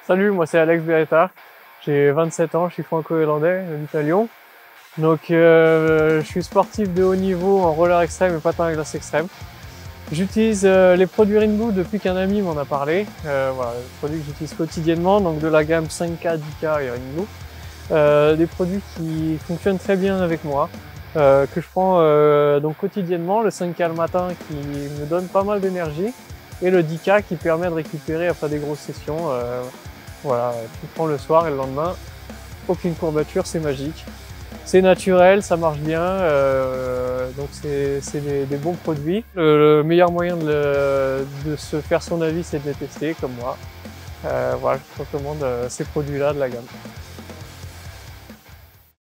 Salut, moi c'est Alex Beretta, j'ai 27 ans, je suis franco-irlandais, j'habite à Lyon. Donc je suis sportif de haut niveau en roller extrême et patin à glace extrême. J'utilise les produits Ringu depuis qu'un ami m'en a parlé. Voilà, des produits que j'utilise quotidiennement, donc de la gamme 5K, 10K et Ringu. Des produits qui fonctionnent très bien avec moi, que je prends donc quotidiennement, le 5K le matin qui me donne pas mal d'énergie et le 10K qui permet de récupérer après des grosses sessions. Voilà, tu prends le soir et le lendemain, aucune courbature, c'est magique. C'est naturel, ça marche bien, donc c'est des bons produits. Le meilleur moyen de se faire son avis, c'est de les tester, comme moi. Voilà, je recommande ces produits-là de la gamme.